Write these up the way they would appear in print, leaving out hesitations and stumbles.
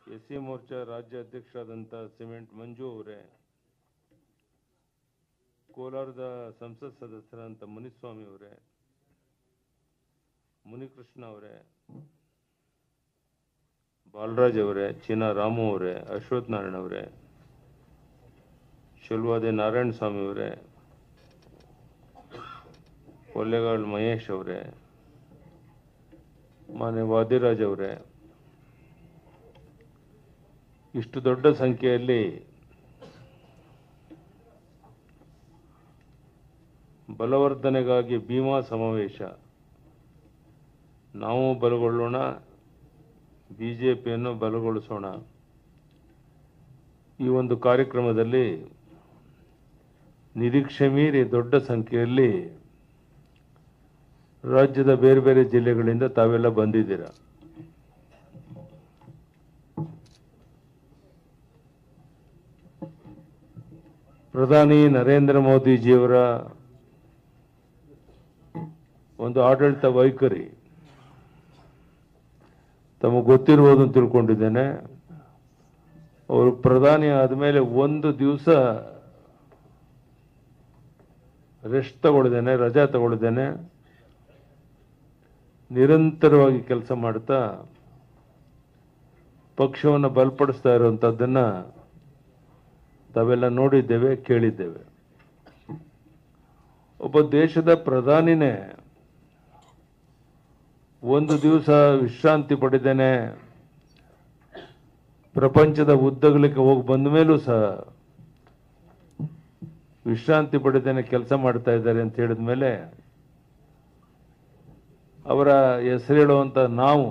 SC Morcha ರಾಜ್ಯ ಅಧ್ಯಕ್ಷರಾದಂಥ cement ಮಂಜು ಅವರೇ, ಕೋಲಾರದ ಸಂಸತ್ ಸದಸ್ಯರಾದಂಥ ಮುನಿಸ್ವಾಮಿ ಅವರೇ, ಮುನಿಕೃಷ್ಣ ಅವರೇ, ಬಾಲರಾಜ್ ಅವರೇ, ಚೀನಾ ರಾಮು ಅವರೇ, ಅಶ್ವಥ್ ನಾರಾಯಣ ಅವರೇ, ಶಿಲ್ವಾದೆ ನಾರಾಯಣ ಸ್ವಾಮಿ ಅವರೇ, ಕೊಲ್ಲೆಗಾಲ್ ಮಹೇಶ್ ಅವರೇ, ಮಾನ್ಯ ವಾದಿರಾಜ್ ಅವರೇ, ಇಷ್ಟು ದೊಡ್ಡ ಸಂಖ್ಯೆಯಲ್ಲಿ ಬಲವರ್ಧನೆಗಾಗಿ ಭೀಮಾ ಸಮಾವೇಶ, ನಾವು ಬಲಗೊಳ್ಳೋಣ, ಬಿಜೆಪಿಯನ್ನು ಬಲಗೊಳಿಸೋಣ, ಈ ಒಂದು ಕಾರ್ಯಕ್ರಮದಲ್ಲಿ ನಿರೀಕ್ಷೆ ಮೀರಿ ದೊಡ್ಡ ಸಂಖ್ಯೆಯಲ್ಲಿ ರಾಜ್ಯದ ಬೇರೆ ಬೇರೆ ಜಿಲ್ಲೆಗಳಿಂದ ತಾವೆಲ್ಲ ಬಂದಿದ್ದೀರಾ. ಪ್ರಧಾನಿ ನರೇಂದ್ರ ಮೋದಿಜಿಯವರ ಒಂದು ಆಡಳಿತ ವೈಖರಿ ತಮಗೆ ಗೊತ್ತಿರುವುದು ತಿಳ್ಕೊಂಡಿದ್ದೇನೆ. ಅವರು ಪ್ರಧಾನಿ ಆದಮೇಲೆ ಒಂದು ದಿವಸ ರೆಸ್ಟ್ ತಗೊಳ್ಳಿದ್ದೇನೆ, ರಜಾ ತಗೊಳ್ಳಿದ್ದೇನೆ, ನಿರಂತರವಾಗಿ ಕೆಲಸ ಮಾಡ್ತಾ ಪಕ್ಷವನ್ನು ಬಲಪಡಿಸ್ತಾ ಇರುವಂಥದ್ದನ್ನು ತಾವೆಲ್ಲ ನೋಡಿದ್ದೇವೆ, ಕೇಳಿದ್ದೇವೆ. ಒಬ್ಬ ದೇಶದ ಪ್ರಧಾನಿನೇ ಒಂದು ದಿವಸ ವಿಶ್ರಾಂತಿ ಪಡೆದೇನೆ ಪ್ರಪಂಚದ ಉದ್ದಗಲಕ್ಕೆ ಹೋಗಿ ಬಂದ ಮೇಲೂ ಸಹ ವಿಶ್ರಾಂತಿ ಪಡೆದೇನೆ ಕೆಲಸ ಮಾಡ್ತಾ ಇದ್ದಾರೆ ಅಂತ ಹೇಳಿದ ಮೇಲೆ ಅವರ ಹೆಸರು ಹೇಳುವಂತ ನಾವು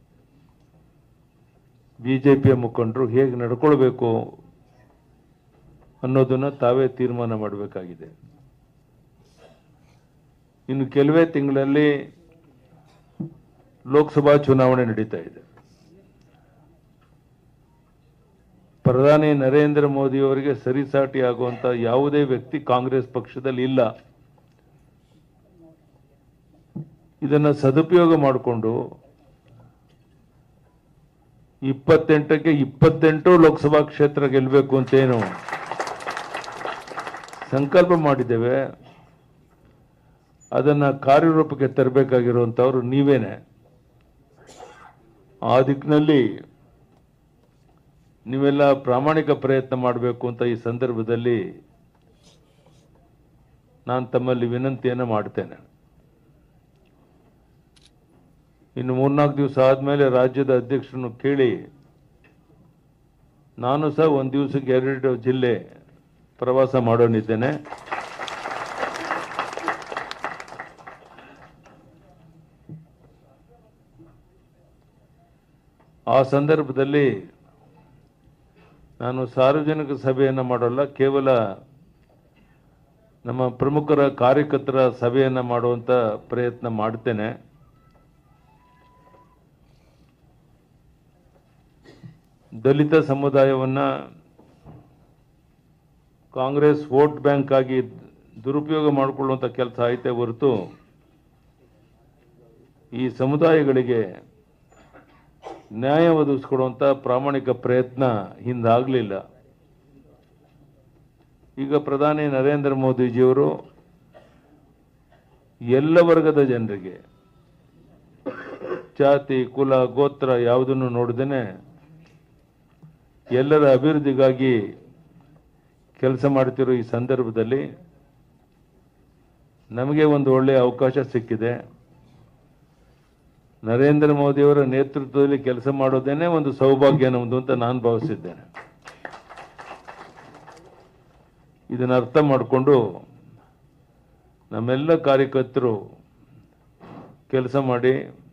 ಬಿಜೆಪಿಯ ಮುಖಂಡರು ಹೇಗೆ ನಡ್ಕೊಳ್ಬೇಕು ಅನ್ನೋದನ್ನ ತಾವೇ ತೀರ್ಮಾನ ಮಾಡಬೇಕಾಗಿದೆ. ಇನ್ನು ಕೆಲವೇ ತಿಂಗಳಲ್ಲಿ ಲೋಕಸಭಾ ಚುನಾವಣೆ ನಡೀತಾ ಇದೆ. ಪ್ರಧಾನಿ ನರೇಂದ್ರ ಮೋದಿ ಅವರಿಗೆ ಸರಿಸಾಟಿ ಆಗುವಂತ ಯಾವುದೇ ವ್ಯಕ್ತಿ ಕಾಂಗ್ರೆಸ್ ಪಕ್ಷದಲ್ಲಿ ಇಲ್ಲ. ಇದನ್ನ ಸದುಪಯೋಗ ಮಾಡಿಕೊಂಡು 28ಕ್ಕೆ 28 ಲೋಕಸಭಾ ಕ್ಷೇತ್ರ ಗೆಲ್ಲಬೇಕು ಅಂತೇನು ಸಂಕಲ್ಪ ಮಾಡಿದ್ದೇವೆ, ಅದನ್ನ ಕಾರ್ಯರೂಪಕ್ಕೆ ತರಬೇಕಾಗಿರುವಂತವ್ರು ನೀವೇನೆ. ಆ ದಿಕ್ಕಿನಲ್ಲಿ ನೀವೆಲ್ಲ ಪ್ರಾಮಾಣಿಕ ಪ್ರಯತ್ನ ಮಾಡಬೇಕು ಅಂತ ಈ ಸಂದರ್ಭದಲ್ಲಿ ನಾನು ತಮ್ಮಲ್ಲಿ ವಿನಂತಿಯನ್ನು ಮಾಡ್ತೇನೆ. ಇನ್ನು 3-4 ದಿವಸ ಆದ್ಮೇಲೆ ರಾಜ್ಯದ ಅಧ್ಯಕ್ಷರನ್ನು ಕೇಳಿ ನಾನು ಸಹ ಒಂದು ದಿವಸಕ್ಕೆ 2 ಜಿಲ್ಲೆ ಪ್ರವಾಸ ಮಾಡೋನಿದ್ದೇನೆ. ಆ ಸಂದರ್ಭದಲ್ಲಿ ನಾನು ಸಾರ್ವಜನಿಕ ಸಭೆಯನ್ನು ಮಾಡೋಲ್ಲ, ಕೇವಲ ನಮ್ಮ ಪ್ರಮುಖರ ಕಾರ್ಯಕರ್ತರ ಸಭೆಯನ್ನು ಮಾಡುವಂತ ಪ್ರಯತ್ನ ಮಾಡ್ತೇನೆ. ದಲಿತ ಸಮುದಾಯವನ್ನ ಕಾಂಗ್ರೆಸ್ ವೋಟ್ ಬ್ಯಾಂಕ್ ಆಗಿ ದುರುಪಯೋಗ ಮಾಡಿಕೊಳ್ಳುವಂತ ಕೆಲಸ ಆಯ್ತೇ ಹೊರತು ಈ ಸಮುದಾಯಗಳಿಗೆ ನ್ಯಾಯ ಒದಗಿಸಿಕೊಡುವಂತ ಪ್ರಾಮಾಣಿಕ ಪ್ರಯತ್ನ ಹಿಂದಾಗಲಿಲ್ಲ. ಈಗ ಪ್ರಧಾನಿ ನರೇಂದ್ರ ಮೋದಿಜಿಯವರು ಎಲ್ಲ ವರ್ಗದ ಜನರಿಗೆ ಜಾತಿ, ಕುಲ, ಗೋತ್ರ ಯಾವುದನ್ನು ನೋಡದೇನೆ ಎಲ್ಲರ ಅಭಿವೃದ್ಧಿಗಾಗಿ ಕೆಲಸ ಮಾಡ್ತಿರೋ ಈ ಸಂದರ್ಭದಲ್ಲಿ ನಮಗೆ ಒಂದು ಒಳ್ಳೆಯ ಅವಕಾಶ ಸಿಕ್ಕಿದೆ. ನರೇಂದ್ರ ಮೋದಿಯವರ ನೇತೃತ್ವದಲ್ಲಿ ಕೆಲಸ ಮಾಡೋದೇನೆ ಒಂದು ಸೌಭಾಗ್ಯ ನಮ್ಮದು ಅಂತ ನಾನು ಭಾವಿಸಿದ್ದೇನೆ. ಇದನ್ನು ಅರ್ಥ ಮಾಡಿಕೊಂಡು ನಮ್ಮೆಲ್ಲ ಕಾರ್ಯಕರ್ತರು ಕೆಲಸ ಮಾಡಿ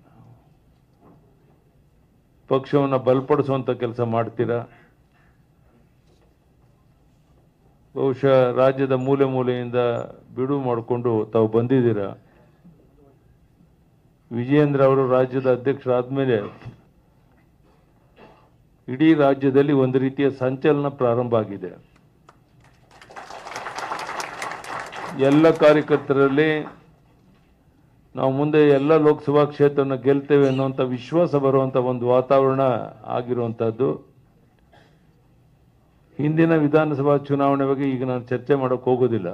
ಪಕ್ಷವನ್ನು ಬಲಪಡಿಸುವಂತ ಕೆಲಸ ಮಾಡ್ತೀರಾ. ಬಹುಶಃ ರಾಜ್ಯದ ಮೂಲೆ ಮೂಲೆಯಿಂದ ಬಿಡುವು ಮಾಡಿಕೊಂಡು ತಾವು ಬಂದಿದ್ದೀರಾ. ವಿಜಯೇಂದ್ರ ಅವರು ರಾಜ್ಯದ ಅಧ್ಯಕ್ಷರಾದ್ಮೇಲೆ ಇಡೀ ರಾಜ್ಯದಲ್ಲಿ ಒಂದು ರೀತಿಯ ಸಂಚಲನ ಪ್ರಾರಂಭ ಆಗಿದೆ. ಎಲ್ಲ ಕಾರ್ಯಕರ್ತರಲ್ಲಿ ನಾವು ಮುಂದೆ ಎಲ್ಲ ಲೋಕಸಭಾ ಕ್ಷೇತ್ರವನ್ನು ಗೆಲ್ತೇವೆ ಅನ್ನುವಂಥ ವಿಶ್ವಾಸ ಬರುವಂಥ ಒಂದು ವಾತಾವರಣ ಆಗಿರುವಂಥದ್ದು. ಹಿಂದಿನ ವಿಧಾನಸಭಾ ಚುನಾವಣೆ ಬಗ್ಗೆ ಈಗ ನಾನು ಚರ್ಚೆ ಮಾಡೋಕೆ ಹೋಗೋದಿಲ್ಲ.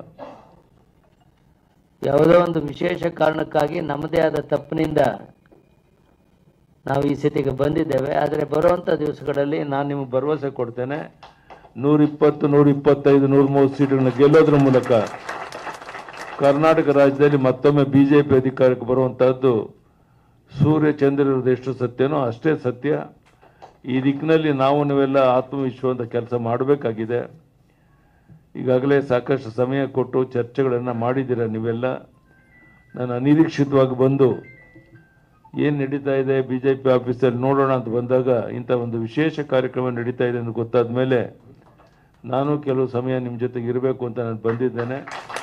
ಯಾವುದೋ ಒಂದು ವಿಶೇಷ ಕಾರಣಕ್ಕಾಗಿ ನಮ್ಮದೇ ಆದ ತಪ್ಪಿನಿಂದ ನಾವು ಈ ಸ್ಥಿತಿಗೆ ಬಂದಿದ್ದೇವೆ. ಆದರೆ ಬರುವಂಥ ದಿವಸಗಳಲ್ಲಿ ನಾನು ನಿಮಗೆ ಭರವಸೆ ಕೊಡ್ತೇನೆ, 120, 125, 130 ಸೀಟುಗಳನ್ನ ಗೆಲ್ಲೋದ್ರ ಮೂಲಕ ಕರ್ನಾಟಕ ರಾಜ್ಯದಲ್ಲಿ ಮತ್ತೊಮ್ಮೆ ಬಿಜೆಪಿ ಅಧಿಕಾರಕ್ಕೆ ಬರುವಂತಹದ್ದು ಸೂರ್ಯ ಚಂದ್ರರದು ಎಷ್ಟು ಸತ್ಯನೋ ಅಷ್ಟೇ ಸತ್ಯ. ಈ ದಿಕ್ಕಿನಲ್ಲಿ ನಾವು ನೀವೆಲ್ಲ ಆತ್ಮವಿಶ್ವಾಸದ ಕೆಲಸ ಮಾಡಬೇಕಾಗಿದೆ. ಈಗಾಗಲೇ ಸಾಕಷ್ಟು ಸಮಯ ಕೊಟ್ಟು ಚರ್ಚೆಗಳನ್ನು ಮಾಡಿದ್ದೀರ ನೀವೆಲ್ಲ. ನಾನು ಅನಿರೀಕ್ಷಿತವಾಗಿ ಬಂದು ಏನು ನಡೀತಾ ಇದೆ ಬಿಜೆಪಿ ಆಫೀಸಲ್ಲಿ ನೋಡೋಣ ಅಂತ ಬಂದಾಗ ಇಂಥ ಒಂದು ವಿಶೇಷ ಕಾರ್ಯಕ್ರಮ ನಡೀತಾ ಇದೆ ಅಂತ ಗೊತ್ತಾದ ಮೇಲೆ ನಾನು ಕೆಲವು ಸಮಯ ನಿಮ್ಮ ಜೊತೆಗೆ ಇರಬೇಕು ಅಂತ ನಾನು ಬಂದಿದ್ದೇನೆ.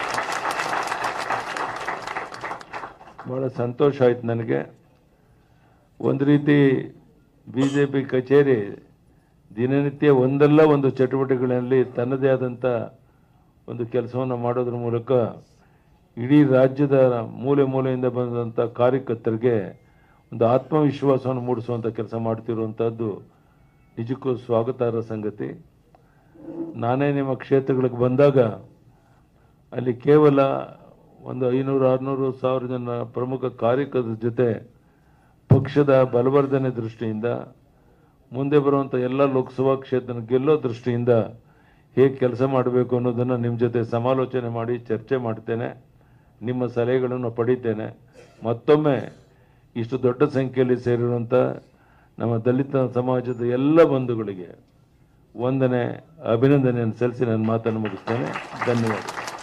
ಭಾಳ ಸಂತೋಷ ಆಯ್ತು ನನಗೆ. ಒಂದು ರೀತಿ ಬಿಜೆಪಿ ಕಚೇರಿ ದಿನನಿತ್ಯ ಒಂದಲ್ಲ ಒಂದು ಚಟುವಟಿಕೆಗಳಲ್ಲಿ ತನ್ನದೇ ಆದಂಥ ಒಂದು ಕೆಲಸವನ್ನು ಮಾಡೋದ್ರ ಮೂಲಕ ಇಡೀ ರಾಜ್ಯದ ಮೂಲೆ ಮೂಲೆಯಿಂದ ಬಂದಂಥ ಕಾರ್ಯಕರ್ತರಿಗೆ ಒಂದು ಆತ್ಮವಿಶ್ವಾಸವನ್ನು ಮೂಡಿಸುವಂಥ ಕೆಲಸ ಮಾಡ್ತಿರುವಂಥದ್ದು ನಿಜಕ್ಕೂ ಸ್ವಾಗತಾರ್ಹ ಸಂಗತಿ. ನಾನೇ ನಿಮ್ಮ ಕ್ಷೇತ್ರಗಳಿಗೆ ಬಂದಾಗ ಅಲ್ಲಿ ಕೇವಲ ಒಂದು 500, 600, 1000 ಜನ ಪ್ರಮುಖ ಕಾರ್ಯಕರ್ತರ ಜೊತೆ ಪಕ್ಷದ ಬಲವರ್ಧನೆ ದೃಷ್ಟಿಯಿಂದ ಮುಂದೆ ಬರುವಂಥ ಎಲ್ಲ ಲೋಕಸಭಾ ಕ್ಷೇತ್ರ ಗೆಲ್ಲೋ ದೃಷ್ಟಿಯಿಂದ ಹೇಗೆ ಕೆಲಸ ಮಾಡಬೇಕು ಅನ್ನೋದನ್ನು ನಿಮ್ಮ ಜೊತೆ ಸಮಾಲೋಚನೆ ಮಾಡಿ ಚರ್ಚೆ ಮಾಡ್ತೇನೆ. ನಿಮ್ಮ ಸಲಹೆಗಳನ್ನು ಪಡಿತೇನೆ. ಮತ್ತೊಮ್ಮೆ ಇಷ್ಟು ದೊಡ್ಡ ಸಂಖ್ಯೆಯಲ್ಲಿ ಸೇರಿರುವಂಥ ನಮ್ಮ ದಲಿತ ಸಮಾಜದ ಎಲ್ಲ ಬಂಧುಗಳಿಗೆ ವಂದನೆ, ಅಭಿನಂದನೆಯನ್ನು ಸಲ್ಲಿಸಿ ನನ್ನ ಮಾತನ್ನು ಮುಗಿಸ್ತೇನೆ. ಧನ್ಯವಾದ.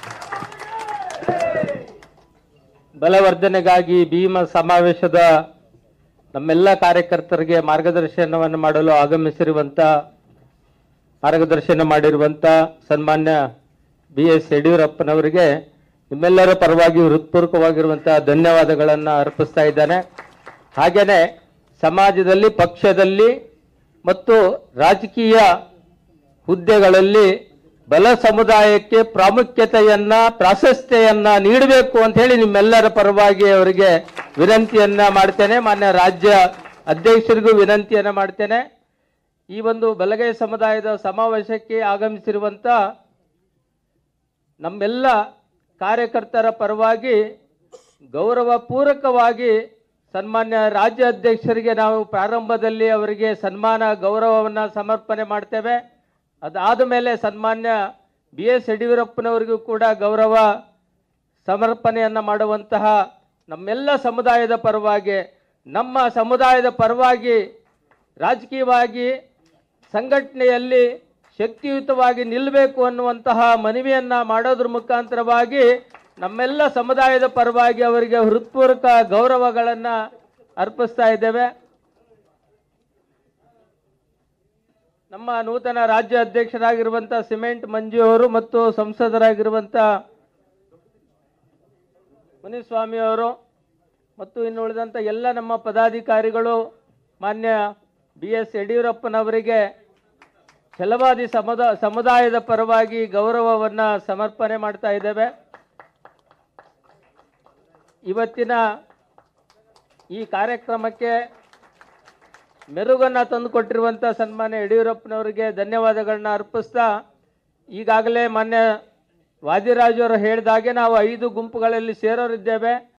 ಬಲವರ್ಧನೆಗಾಗಿ ಭೀಮ ಸಮಾವೇಶದ ನಮ್ಮೆಲ್ಲ ಕಾರ್ಯಕರ್ತರಿಗೆ ಮಾರ್ಗದರ್ಶನವನ್ನು ಮಾಡಲು ಮಾರ್ಗದರ್ಶನ ಮಾಡಿರುವಂಥ ಸನ್ಮಾನ್ಯ BS ಯಡಿಯೂರಪ್ಪನವರಿಗೆ ನಿಮ್ಮೆಲ್ಲರ ಪರವಾಗಿ ಹೃತ್ಪೂರ್ವಕವಾಗಿರುವಂತಹ ಧನ್ಯವಾದಗಳನ್ನು ಅರ್ಪಿಸ್ತಾ ಇದ್ದಾನೆ. ಹಾಗೆಯೇ ಸಮಾಜದಲ್ಲಿ, ಪಕ್ಷದಲ್ಲಿ ಮತ್ತು ರಾಜಕೀಯ ಹುದ್ದೆಗಳಲ್ಲಿ ಬಲ ಸಮುದಾಯಕ್ಕೆ ಪ್ರಾಶಸ್ತ್ಯವನ್ನ ನೀಡಬೇಕು ಅಂತ ಹೇಳಿ ನಿಮ್ಮೆಲ್ಲರ ಪರವಾಗಿ ಅವರಿಗೆ ವಿನಂತಿಯನ್ನ ಮಾಡ್ತೇನೆ. ಮಾನ್ಯ ರಾಜ್ಯ ಅಧ್ಯಕ್ಷರಿಗೂ ವಿನಂತಿಯನ್ನ ಮಾಡ್ತೇನೆ. ಈ ಒಂದು ಬಲಗೈ ಸಮುದಾಯದ ಸಮಾವೇಶಕ್ಕೆ ಆಗಮಿಸಿರುವಂತ ನಮ್ಮೆಲ್ಲ ಕಾರ್ಯಕರ್ತರ ಪರವಾಗಿ ಗೌರವಪೂರ್ವಕವಾಗಿ ಸನ್ಮಾನ್ಯ ರಾಜ್ಯ ಅಧ್ಯಕ್ಷರಿಗೆ ನಾವು ಪ್ರಾರಂಭದಲ್ಲಿ ಅವರಿಗೆ ಸನ್ಮಾನ ಗೌರವವನ್ನು ಸಮರ್ಪಣೆ ಮಾಡ್ತೇವೆ. ಅದಾದ ಮೇಲೆ ಸನ್ಮಾನ್ಯ BS ಯಡಿಯೂರಪ್ಪನವರಿಗೂ ಕೂಡ ಗೌರವ ಸಮರ್ಪಣೆಯನ್ನು ಮಾಡುವಂತಹ ನಮ್ಮೆಲ್ಲ ಸಮುದಾಯದ ಪರವಾಗಿ, ನಮ್ಮ ಸಮುದಾಯದ ಪರವಾಗಿ ರಾಜಕೀಯವಾಗಿ ಸಂಘಟನೆಯಲ್ಲಿ ಶಕ್ತಿಯುತವಾಗಿ ನಿಲ್ಲಬೇಕು ಅನ್ನುವಂತಹ ಮನವಿಯನ್ನು ಮಾಡೋದ್ರ ಮುಖಾಂತರವಾಗಿ ನಮ್ಮೆಲ್ಲ ಸಮುದಾಯದ ಪರವಾಗಿ ಅವರಿಗೆ ಹೃತ್ಪೂರ್ವಕ ಗೌರವಗಳನ್ನು ಅರ್ಪಿಸ್ತಾ ಇದ್ದೇವೆ. ನಮ್ಮ ನೂತನ ರಾಜ್ಯ ಅಧ್ಯಕ್ಷರಾಗಿರುವಂಥ ಸಿಮೆಂಟ್ ಮಂಜು ಅವರು ಮತ್ತು ಸಂಸದರಾಗಿರುವಂಥ ಮುನಿಸ್ವಾಮಿ ಅವರು ಮತ್ತು ಇನ್ನು ಉಳಿದಂಥ ಎಲ್ಲ ನಮ್ಮ ಪದಾಧಿಕಾರಿಗಳು ಮಾನ್ಯ BS ಯಡಿಯೂರಪ್ಪನವರಿಗೆ ಛಲವಾದಿ ಸಮುದಾಯದ ಪರವಾಗಿ ಗೌರವವನ್ನು ಸಮರ್ಪಣೆ ಮಾಡ್ತಾ ಇದ್ದೇವೆ. ಇವತ್ತಿನ ಈ ಕಾರ್ಯಕ್ರಮಕ್ಕೆ ಮೆರುಗನ್ನು ತಂದುಕೊಟ್ಟಿರುವಂಥ ಸನ್ಮಾನ್ಯ ಯಡಿಯೂರಪ್ಪನವರಿಗೆ ಧನ್ಯವಾದಗಳನ್ನ ಅರ್ಪಿಸ್ತಾ, ಈಗಾಗಲೇ ಮಾನ್ಯ ವಾದಿರಾಜ್ ಅವರು ಹೇಳಿದಾಗೆ ನಾವು 5 ಗುಂಪುಗಳಲ್ಲಿ ಸೇರೋರಿದ್ದೇವೆ.